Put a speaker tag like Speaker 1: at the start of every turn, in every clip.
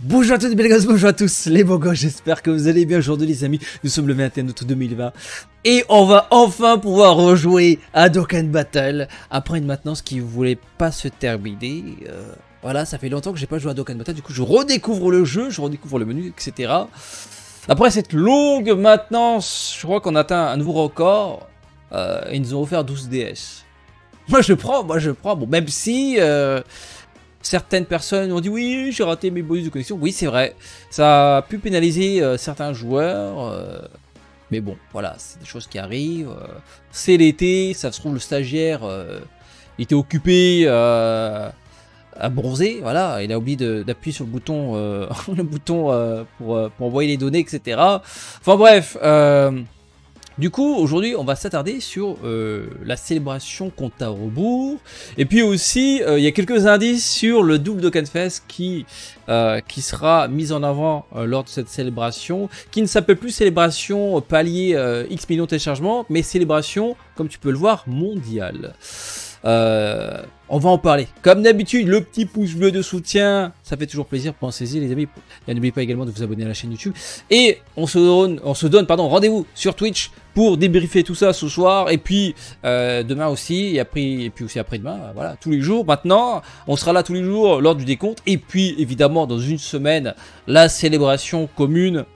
Speaker 1: Bonjour à tous les belles gosses, bonjour à tous les beaux gosses, j'espère que vous allez bien aujourd'hui les amis. Nous sommes le 21 août 2020 et on va enfin pouvoir rejouer à Dokkan Battle après une maintenance qui voulait pas se terminer. Voilà, ça fait longtemps que j'ai pas joué à Dokkan Battle, du coup je redécouvre le jeu, je redécouvre le menu, etc. Après cette longue maintenance, je crois qu'on a atteint un nouveau record et ils nous ont offert 12 DS. Moi je prends, bon même si... certaines personnes ont dit oui, j'ai raté mes bonus de connexion. Oui, c'est vrai. Ça a pu pénaliser certains joueurs. Mais bon, voilà, c'est des choses qui arrivent. C'est l'été, ça se trouve, le stagiaire était occupé à bronzer. Voilà, il a oublié d'appuyer sur le bouton, pour envoyer les données, etc. Enfin bref. Du coup, aujourd'hui, on va s'attarder sur la célébration compte à rebours. Et puis aussi, il y a quelques indices sur le double Dokkan Fest qui sera mis en avant lors de cette célébration, qui ne s'appelle plus célébration palier X millions de téléchargements, mais célébration, comme tu peux le voir, mondiale. On va en parler. Comme d'habitude, le petit pouce bleu de soutien, ça fait toujours plaisir. Pensez-y les amis. Et n'oubliez pas également de vous abonner à la chaîne YouTube. Et on se donne rendez-vous sur Twitch pour débriefer tout ça ce soir. Et puis demain aussi, et puis aussi après-demain. Voilà, tous les jours. Maintenant, on sera là tous les jours lors du décompte. Et puis évidemment, dans une semaine, la célébration commune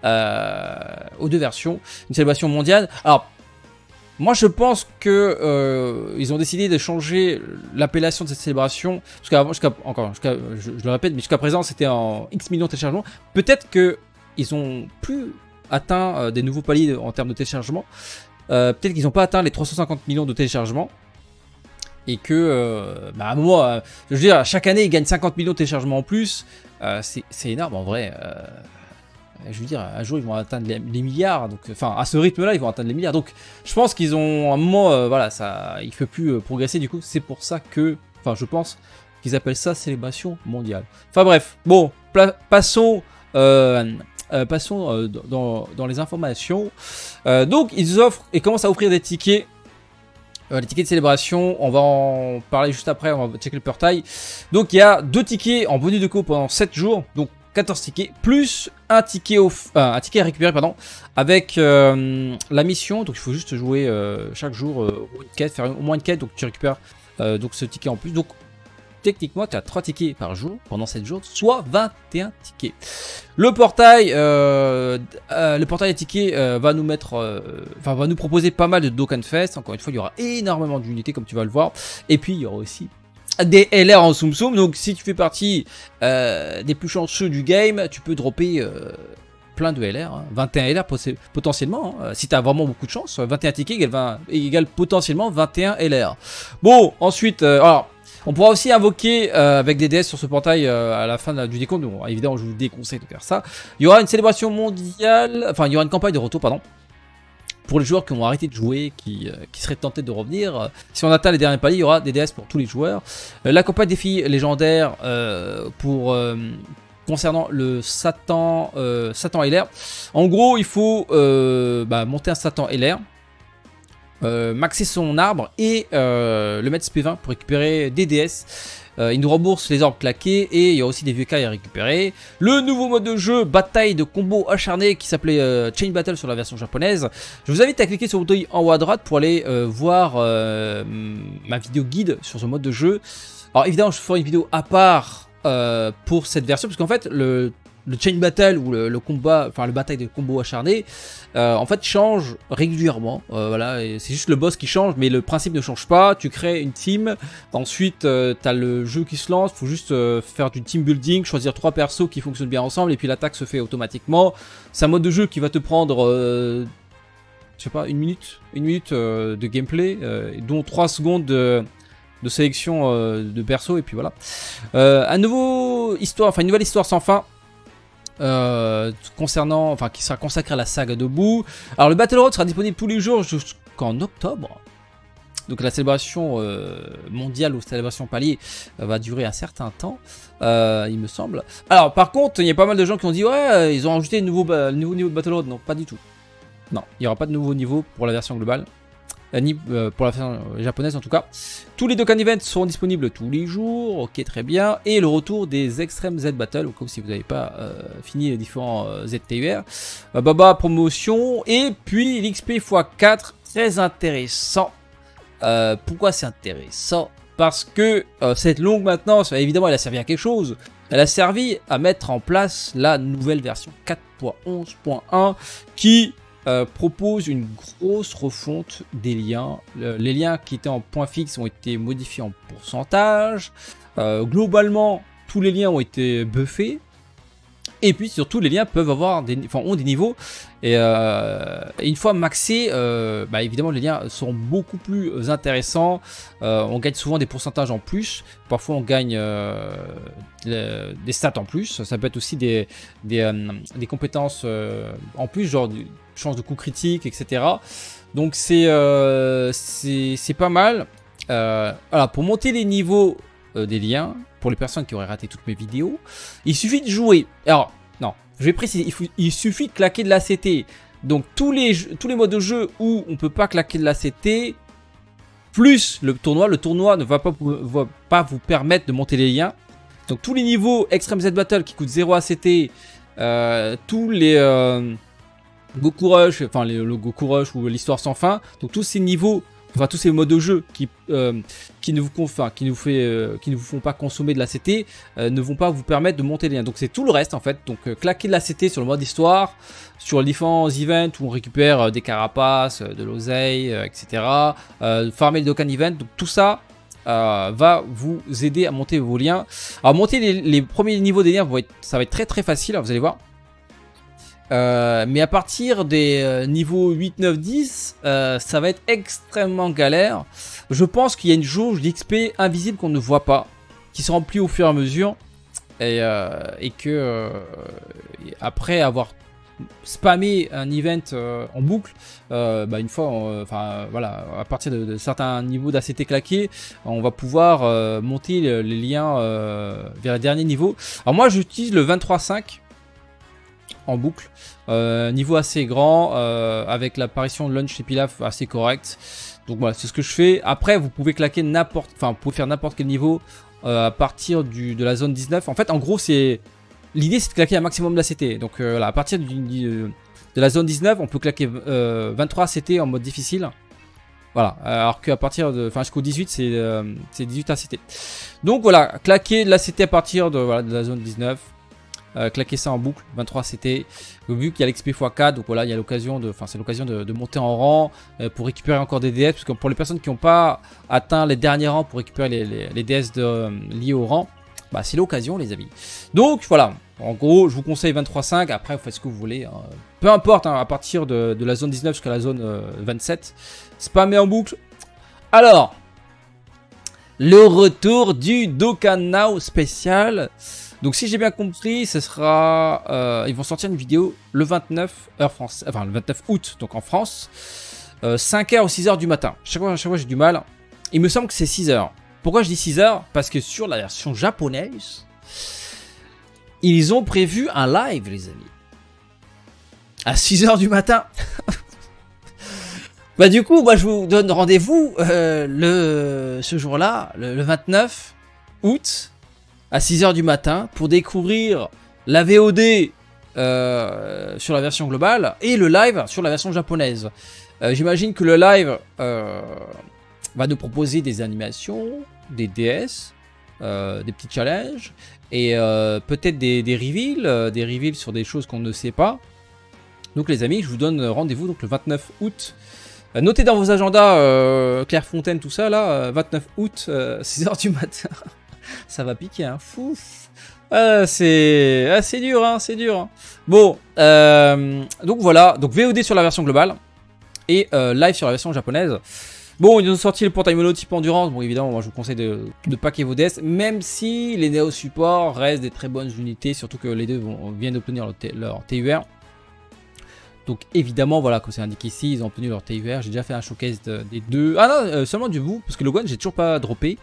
Speaker 1: aux deux versions. Une célébration mondiale. Alors, moi, je pense que ils ont décidé de changer l'appellation de cette célébration. Parce qu'avant, je le répète, mais jusqu'à présent, c'était en X millions de téléchargements. Peut-être qu'ils ont plus atteint des nouveaux paliers en termes de téléchargement. Peut-être qu'ils n'ont pas atteint les 350 millions de téléchargements. Et que, à un moment, je veux dire, chaque année, ils gagnent 50 millions de téléchargements en plus. C'est énorme en vrai. Je veux dire, un jour ils vont atteindre les milliards, donc, enfin à ce rythme-là ils vont atteindre les milliards. Donc je pense qu'ils ont un moment, voilà, ça, il ne fait plus progresser. Du coup, c'est pour ça que, enfin, je pense qu'ils appellent ça célébration mondiale. Enfin bref, bon, passons dans les informations. Donc ils offrent et commencent à offrir des tickets. Les tickets de célébration, on va en parler juste après, on va checker le portail. Donc il y a 2 tickets en bonus de co pendant 7 jours, donc 14 tickets, plus un ticket à récupérer, pardon, avec la mission. Donc il faut juste jouer chaque jour une quête, faire au moins une quête, donc tu récupères donc ce ticket en plus. Donc techniquement tu as 3 tickets par jour pendant 7 jours, soit 21 tickets. Le portail des tickets va nous va nous proposer pas mal de Dokkan Fest. Encore une fois, il y aura énormément d'unités comme tu vas le voir. Et puis il y aura aussi des LR en Tsum Tsum. Donc si tu fais partie des plus chanceux du game, tu peux dropper plein de LR, hein. 21 LR potentiellement, hein. Si tu as vraiment beaucoup de chance, 21 tickets égale potentiellement 21 LR. Bon, ensuite, alors on pourra aussi invoquer avec des DS sur ce portail à la fin du décompte. Bon, évidemment, je vous déconseille de faire ça. Il y aura une célébration mondiale, enfin il y aura une campagne de retour, pardon, pour les joueurs qui ont arrêté de jouer, qui seraient tentés de revenir. Si on atteint les derniers paliers, il y aura des DS pour tous les joueurs. La campagne des filles légendaires concernant le Satan LR. En gros, il faut monter un Satan LR, maxer son arbre et le mettre SP20 pour récupérer des DS. Il nous rembourse les orbes claqués et il y a aussi des vieux cailles à récupérer. Le nouveau mode de jeu, bataille de combos acharnés, qui s'appelait Chain Battle sur la version japonaise. Je vous invite à cliquer sur le bouton en haut à droite pour aller voir ma vidéo guide sur ce mode de jeu. Alors évidemment, je ferai une vidéo à part pour cette version, parce qu'en fait le Chain Battle ou le combat, enfin le bataille de combos acharnés, en fait change régulièrement. Voilà, c'est juste le boss qui change, mais le principe ne change pas. Tu crées une team, ensuite tu as le jeu qui se lance, il faut juste faire du team building, choisir 3 persos qui fonctionnent bien ensemble, et puis l'attaque se fait automatiquement. C'est un mode de jeu qui va te prendre, je sais pas, une minute de gameplay, dont 3 secondes de sélection de persos, et puis voilà. Une nouvelle histoire sans fin. Qui sera consacré à la saga de Boo. Alors le Battle Road sera disponible tous les jours jusqu'en octobre. Donc la célébration mondiale ou célébration palier va durer un certain temps, il me semble. Alors par contre, il y a pas mal de gens qui ont dit ouais, ils ont rajouté le nouveau niveau de Battle Road. Non, pas du tout. Non, il n'y aura pas de nouveau niveau pour la version globale. pour la version japonaise en tout cas. Tous les Dokkan Events seront disponibles tous les jours, ok très bien, et le retour des Extreme Z Battle, comme si vous n'avez pas fini les différents ZTUR, Baba promotion, et puis l'XP x4, très intéressant. Pourquoi c'est intéressant? Parce que cette longue maintenance, évidemment elle a servi à quelque chose, elle a servi à mettre en place la nouvelle version 4.11.1 qui propose une grosse refonte des liens. Les liens qui étaient en point fixe ont été modifiés en pourcentage. Globalement, tous les liens ont été buffés. Et puis surtout, les liens peuvent avoir ont des niveaux. Et une fois maxés, évidemment, les liens sont beaucoup plus intéressants. On gagne souvent des pourcentages en plus. Parfois, on gagne des stats en plus. Ça peut être aussi des compétences en plus, genre chance de coup critique, etc. Donc, c'est pas mal. Voilà, pour monter les niveaux des liens, pour les personnes qui auraient raté toutes mes vidéos, il suffit de jouer. Alors, non, je vais préciser, il suffit de claquer de l'ACT. Donc, tous les modes de jeu où on ne peut pas claquer de l'ACT, plus le tournoi ne va pas vous permettre de monter les liens. Donc, tous les niveaux Extreme Z Battle qui coûtent 0 ACT, tous les Goku Rush, enfin le Goku Rush ou l'histoire sans fin, donc tous ces niveaux, enfin tous ces modes de jeu qui ne vous font pas consommer de l'ACT, ne vont pas vous permettre de monter les liens. Donc c'est tout le reste en fait. Donc claquer de l'ACT sur le mode histoire, sur les différents events où on récupère des carapaces, de l'oseille, etc. Farmer le Dokkan Event, donc tout ça va vous aider à monter vos liens. Alors monter les premiers niveaux des liens, ça va être très très facile, vous allez voir. Mais à partir des niveaux 8, 9, 10, ça va être extrêmement galère. Je pense qu'il y a une jauge d'XP invisible qu'on ne voit pas, qui se remplit au fur et à mesure. Et que après avoir spammé un event en boucle, une fois, voilà, à partir de certains niveaux d'ACT claqués, on va pouvoir monter les liens vers les derniers niveaux. Alors moi j'utilise le 23.5 en boucle, niveau assez grand, avec l'apparition de Lunch et Pilaf assez correct. Donc voilà, c'est ce que je fais. Après, vous pouvez claquer vous pouvez faire n'importe quel niveau à partir de la zone 19. En fait, en gros, l'idée, c'est de claquer un maximum d'ACT. Donc là, à partir de la zone 19, on peut claquer 23 ACT en mode difficile. Voilà, alors qu'à partir jusqu'au 18, c'est 18 ACT. Donc voilà, claquer de l'ACT à partir de la zone 19. Claquer ça en boucle, 23 CT. Vu qu'il y a l'XP x4, donc voilà, il y a l'occasion de monter en rang pour récupérer encore des DS. Parce que pour les personnes qui n'ont pas atteint les derniers rangs pour récupérer les DS liés au rang, c'est l'occasion, les amis. Donc voilà, en gros, je vous conseille 23.5. Après, vous faites ce que vous voulez. Hein. Peu importe, hein, à partir de la zone 19 jusqu'à la zone 27. Spammer en boucle. Alors, le retour du Dokkan Now spécial. Donc si j'ai bien compris, ce sera, ils vont sortir une vidéo le 29 heure France, enfin le 29 août, donc en France, 5h ou 6h du matin. Chaque fois j'ai du mal. Il me semble que c'est 6h. Pourquoi je dis 6h? Parce que sur la version japonaise, ils ont prévu un live, les amis. À 6h du matin. Du coup, moi je vous donne rendez-vous ce jour-là, le 29 août. À 6h du matin pour découvrir la VOD sur la version globale et le live sur la version japonaise. J'imagine que le live va nous proposer des animations, des DS, des petits challenges et peut-être des reveals sur des choses qu'on ne sait pas. Donc les amis, je vous donne rendez-vous donc le 29 août. Notez dans vos agendas Clairefontaine, tout ça là, 29 août, 6h du matin. Ça va piquer, hein. Fou. C'est dur, hein, c'est dur. Hein. Bon, donc voilà. Donc VOD sur la version globale et live sur la version japonaise. Bon, ils ont sorti le portail mono type endurance. Bon, évidemment, moi je vous conseille de packer vos DS, même si les Neo Support restent des très bonnes unités, surtout que les deux viennent d'obtenir leur TUR. Donc évidemment, voilà, comme c'est indiqué ici, ils ont obtenu leur TUR. J'ai déjà fait un showcase des deux. Ah non, seulement du bout, parce que le Gohan, j'ai toujours pas droppé.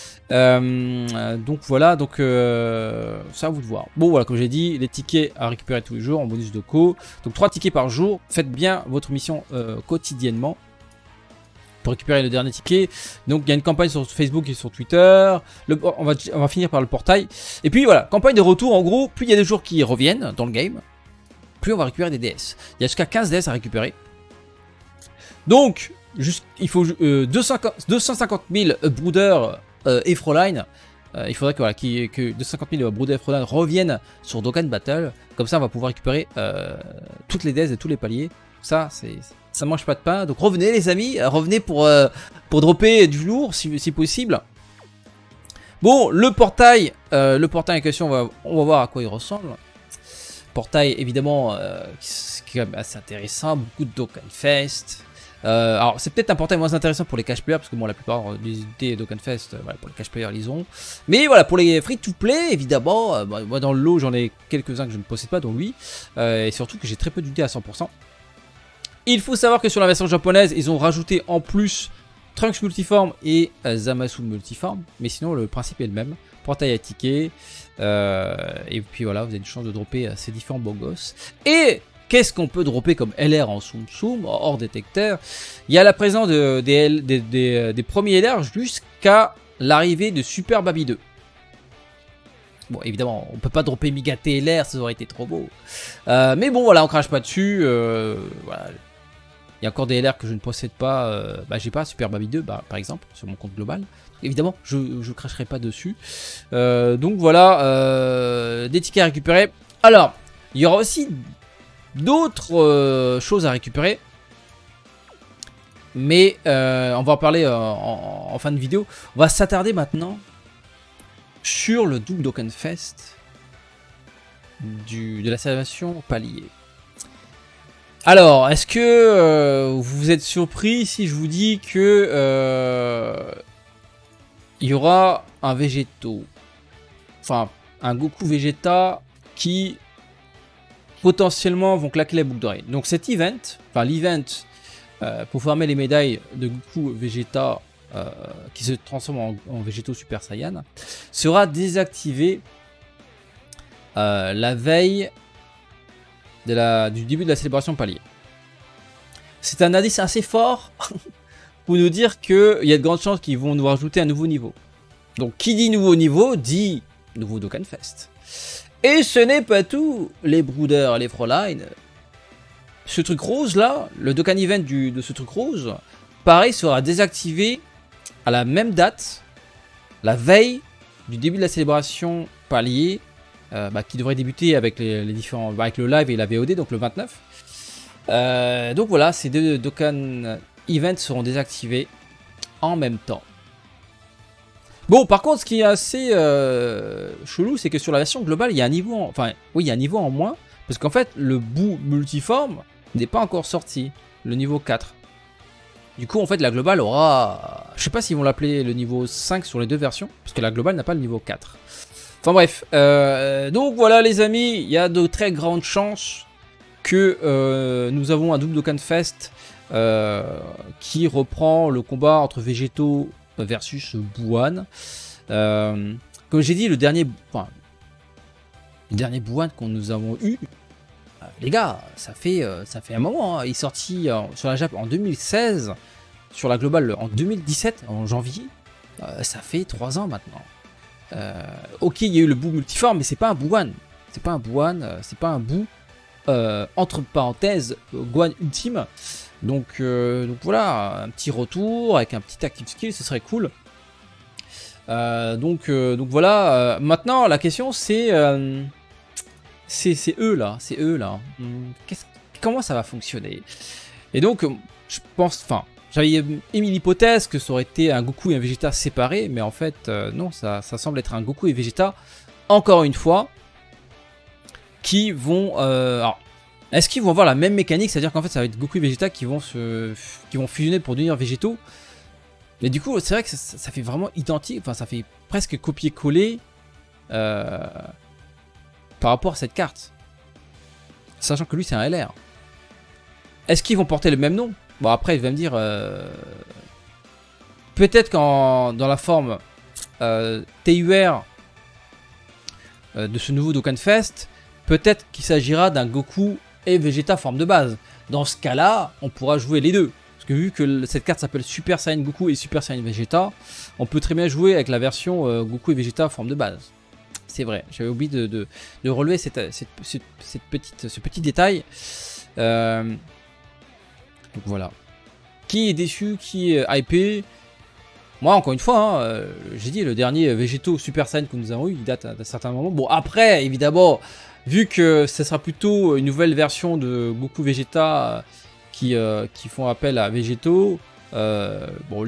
Speaker 1: Donc voilà, donc ça à vous de voir. Bon voilà, comme j'ai dit, les tickets à récupérer tous les jours en bonus de co. Donc 3 tickets par jour. Faites bien votre mission quotidiennement pour récupérer le dernier ticket. Donc il y a une campagne sur Facebook et sur Twitter. On va finir par le portail. Et puis voilà, campagne de retour en gros, plus il y a des joueurs qui reviennent dans le game, plus on va récupérer des DS. Il y a jusqu'à 15 DS à récupérer. Donc, il faut 250 000 Brooders et Fräulein. Il faudrait que, voilà, que 250 000 Brooders et Fräulein reviennent sur Dokkan Battle. Comme ça, on va pouvoir récupérer toutes les DS et tous les paliers. Ça mange pas de pain. Donc revenez les amis, revenez pour dropper du lourd si possible. Bon, le portail en question, on va voir à quoi il ressemble. Portail évidemment qui est quand même assez intéressant, beaucoup de Dokkan Fest. Alors c'est peut-être un portail moins intéressant pour les cash players parce que bon, la plupart des unités Dokkan Fest, voilà, pour les cash players ils ont. Mais voilà, pour les free to play évidemment, moi dans le lot j'en ai quelques-uns que je ne possède pas, dont lui, et surtout que j'ai très peu d'unités à 100%. Il faut savoir que sur la version japonaise ils ont rajouté en plus Trunks multiforme et Zamasu multiforme, mais sinon le principe est le même. Portail à ticket, et puis voilà, vous avez une chance de dropper ces différents beaux gosses. Et qu'est-ce qu'on peut dropper comme LR en Tsum Tsum, hors détecteur? Il y a la présence des premiers LR jusqu'à l'arrivée de Super Baby 2. Bon, évidemment, on peut pas dropper Miga TLR, ça aurait été trop beau. Mais bon, voilà, on crache pas dessus. Voilà. Il y a encore des LR que je ne possède pas. J'ai pas Super Baby 2, par exemple, sur mon compte global. Évidemment, je ne cracherai pas dessus. Donc voilà, des tickets à récupérer. Alors, il y aura aussi d'autres choses à récupérer. Mais on va en parler en fin de vidéo. On va s'attarder maintenant sur le double Dokkan Fest de la célébration palier. Alors, est-ce que vous êtes surpris si je vous dis que il y aura un Végéto, enfin un Goku Vegeta qui potentiellement vont claquer la boucle d'oreille. Donc cet event, enfin l'event pour farmer les médailles de Goku Vegeta qui se transforme en Végéto Super Saiyan, sera désactivé la veille du début de la célébration palier. C'est un indice assez fort pour nous dire qu'il y a de grandes chances qu'ils vont nous rajouter un nouveau niveau. Donc qui dit nouveau niveau dit nouveau Dokkan Fest. Et ce n'est pas tout, les Brooders et les Fräulein. Ce truc rose là, le Dokkan Event de ce truc rose, pareil, sera désactivé à la même date, la veille du début de la célébration palier, qui devrait débuter avec les différents, avec le live et la VOD, donc le 29. Donc voilà, ces deux Dokkan Events seront désactivés en même temps. Bon, par contre, ce qui est assez chelou, c'est que sur la version globale, il y a un niveau il y a un niveau en moins, parce qu'en fait, le bout multiforme n'est pas encore sorti, le niveau 4. Du coup, en fait, la globale aura... Je sais pas s'ils vont l'appeler le niveau 5 sur les deux versions, parce que la globale n'a pas le niveau 4. Enfin bref, donc voilà les amis, il y a de très grandes chances que nous avons un double Dokkan Fest qui reprend le combat entre Végéto versus Buwan. Comme j'ai dit, le dernier Buwan que nous avons eu, les gars, ça fait un moment, hein. Il est sorti sur la Jap en 2016, sur la globale en 2017, en janvier. Ça fait 3 ans maintenant. Ok, il y a eu le bout multiforme, mais c'est pas un Buwan. C'est pas un Buwan, c'est pas un bout entre parenthèses Guan ultime. Donc voilà, un petit retour avec un petit active skill, ce serait cool. Donc voilà. Maintenant, la question c'est eux là, comment ça va fonctionner? Et donc, je pense, j'avais émis l'hypothèse que ça aurait été un Goku et un Vegeta séparés, mais en fait, non, ça semble être un Goku et Vegeta, encore une fois, qui vont... alors, est-ce qu'ils vont avoir la même mécanique? C'est-à-dire qu'en fait, ça va être Goku et Vegeta qui vont fusionner pour devenir Végétaux. Mais du coup, c'est vrai que ça fait vraiment identique, enfin, ça fait presque copier-coller par rapport à cette carte. Sachant que lui, c'est un LR. Est-ce qu'ils vont porter le même nom? Bon, après, il va me dire... peut-être dans la forme TUR de ce nouveau Dokkan Fest, peut-être qu'il s'agira d'un Goku et Vegeta forme de base. Dans ce cas-là, on pourra jouer les deux. Parce que vu que cette carte s'appelle Super Saiyan Goku et Super Saiyan Vegeta, on peut très bien jouer avec la version Goku et Vegeta en forme de base. C'est vrai, j'avais oublié de relever ce petit détail. Donc voilà. Qui est déçu, qui est hypé? Moi, encore une fois, hein, j'ai dit, le dernier Végéto Super Saiyan que nous avons eu, il date d'un certain moment. Bon, après, évidemment, vu que ce sera plutôt une nouvelle version de Goku Vegeta qui font appel à Végéto, bon,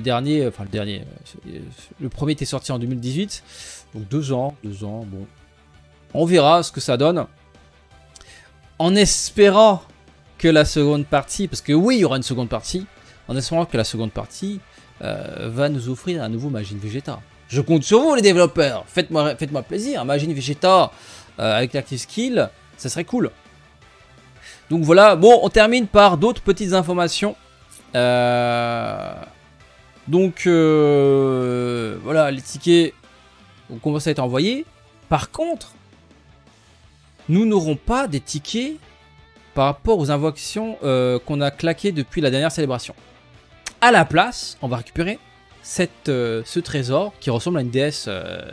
Speaker 1: le premier était sorti en 2018, donc 2 ans, bon. On verra ce que ça donne. En espérant que la seconde partie, parce que oui, il y aura une seconde partie, en espérant que la seconde partie va nous offrir un nouveau Majin Vegeta. Je compte sur vous les développeurs, faites-moi plaisir, Majin Vegeta avec l'Active Skill, ça serait cool. Donc voilà, bon, on termine par d'autres petites informations. Donc voilà, les tickets commencent à être envoyés. Par contre, nous n'aurons pas des tickets par rapport aux invocations qu'on a claquées depuis la dernière célébration. À la place, on va récupérer ce trésor qui ressemble à une déesse,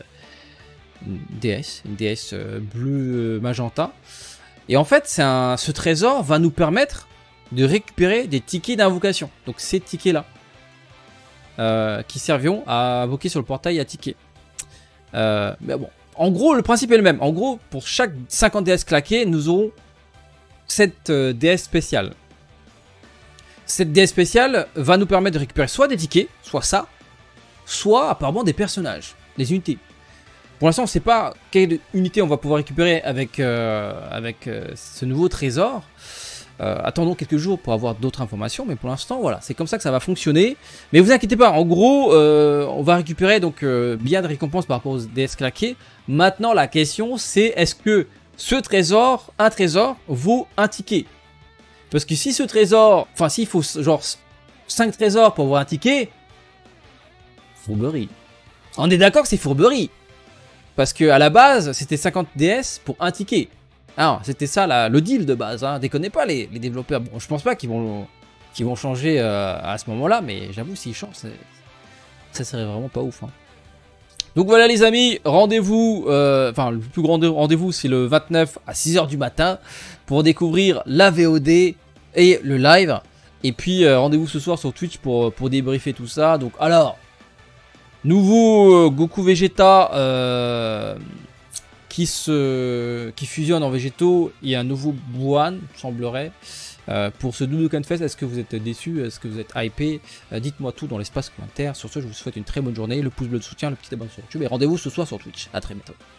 Speaker 1: bleu magenta. Et en fait, ce trésor va nous permettre de récupérer des tickets d'invocation. Donc ces tickets-là, qui serviront à invoquer sur le portail à tickets. Mais bon, en gros, le principe est le même. En gros, pour chaque 50 déesses claquées, nous aurons cette déesse spéciale. Cette déesse spéciale va nous permettre de récupérer soit des tickets, soit ça, soit apparemment des personnages, des unités. Pour l'instant, on ne sait pas quelle unité on va pouvoir récupérer avec ce nouveau trésor. Attendons quelques jours pour avoir d'autres informations, mais pour l'instant, voilà, c'est comme ça que ça va fonctionner. Mais vous inquiétez pas, en gros, on va récupérer donc bien de récompenses par rapport aux DS claquées. Maintenant, la question, c'est est-ce que un trésor, vaut un ticket? Parce que si ce trésor, enfin s'il faut genre 5 trésors pour avoir un ticket, fourberie. On est d'accord que c'est fourberie. Parce que à la base, c'était 50 DS pour un ticket. Alors, c'était ça le deal de base, hein. Déconnez pas les développeurs. Bon, je pense pas qu'ils vont changer à ce moment-là, mais j'avoue, s'ils changent, ça serait vraiment pas ouf, hein. Donc voilà les amis, rendez-vous, le plus grand rendez-vous c'est le 29 à 6 h du matin pour découvrir la VOD et le live. Et puis rendez-vous ce soir sur Twitch pour débriefer tout ça. Donc alors, nouveau Goku Vegeta qui fusionne en végétaux et un nouveau Buan, semblerait. Pour ce Dokkan Fest, est-ce que vous êtes déçus? Est-ce que vous êtes hypé? Dites-moi tout dans l'espace commentaire. Sur ce, je vous souhaite une très bonne journée. Le pouce bleu de soutien, le petit abonnement sur YouTube. Et rendez-vous ce soir sur Twitch. A très bientôt.